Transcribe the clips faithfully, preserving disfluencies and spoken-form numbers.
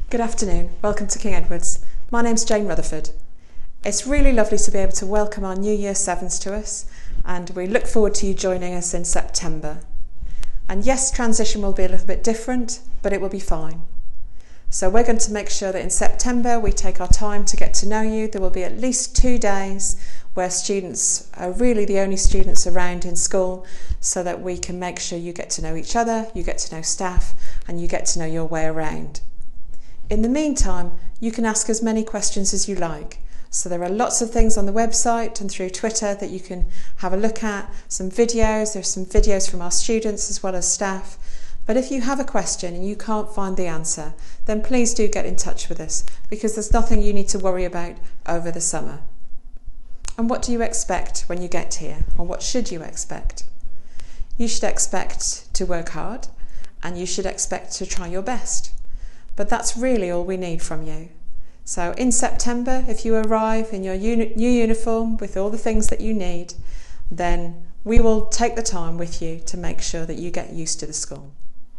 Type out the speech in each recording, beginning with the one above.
Good afternoon, welcome to King Edward's. My name's Jane Rutherford. It's really lovely to be able to welcome our new Year sevens to us, and we look forward to you joining us in September. And yes, transition will be a little bit different, but it will be fine. So we're going to make sure that in September we take our time to get to know you. There will be at least two days where students are really the only students around in school, so that we can make sure you get to know each other, you get to know staff, and you get to know your way around. In the meantime, you can ask as many questions as you like. So there are lots of things on the website and through Twitter that you can have a look at, some videos, there's some videos from our students as well as staff. But if you have a question and you can't find the answer, then please do get in touch with us, because there's nothing you need to worry about over the summer. And what do you expect when you get here? Or what should you expect? You should expect to work hard, and you should expect to try your best. But that's really all we need from you. So in September, if you arrive in your uni- new uniform with all the things that you need, then we will take the time with you to make sure that you get used to the school.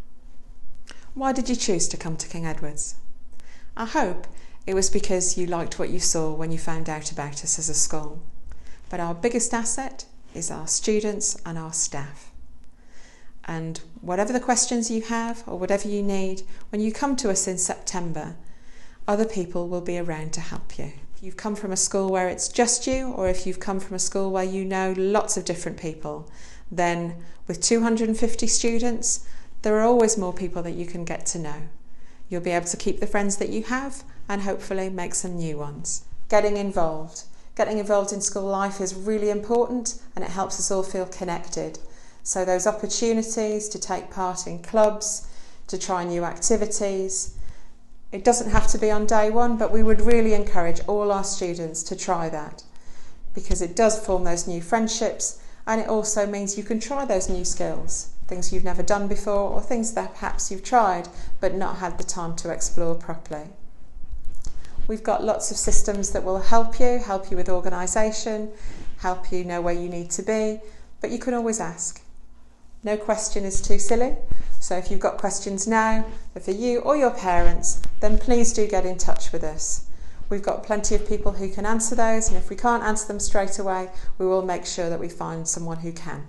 Why did you choose to come to King Edward's? I hope it was because you liked what you saw when you found out about us as a school. But our biggest asset is our students and our staff. And whatever the questions you have or whatever you need, when you come to us in September, other people will be around to help you. If you've come from a school where it's just you, or if you've come from a school where you know lots of different people, then with two hundred fifty students, there are always more people that you can get to know. You'll be able to keep the friends that you have and hopefully make some new ones. Getting involved. Getting involved in school life is really important, and it helps us all feel connected. So those opportunities to take part in clubs, to try new activities, it doesn't have to be on day one, but we would really encourage all our students to try that, because it does form those new friendships, and it also means you can try those new skills, things you've never done before, or things that perhaps you've tried but not had the time to explore properly. We've got lots of systems that will help you, help you with organisation, help you know where you need to be, but you can always ask. No question is too silly, so if you've got questions now, for you or your parents, then please do get in touch with us. We've got plenty of people who can answer those, and if we can't answer them straight away, we will make sure that we find someone who can.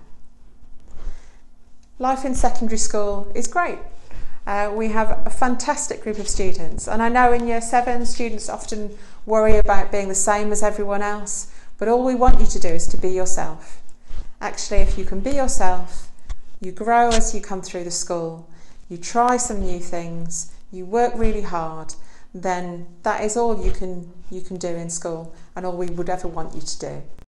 Life in secondary school is great. Uh, we have a fantastic group of students, and I know in year seven students often worry about being the same as everyone else, but all we want you to do is to be yourself. Actually, if you can be yourself, you grow as you come through the school, you try some new things, you work really hard, then that is all you can, you can do in school, and all we would ever want you to do.